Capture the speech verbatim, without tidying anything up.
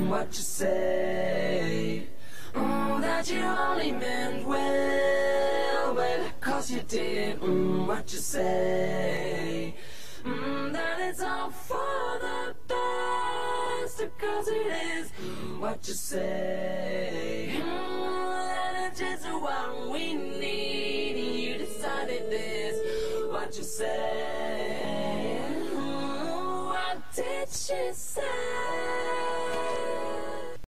mm, what you say. Mm, that you only meant well, well, cause you did, mm, what you say. Mm, that it's all for the best, cause it is, mm, what you say. Mm, that it's just what we need, and you decided this, what you say. Mm, what did she say?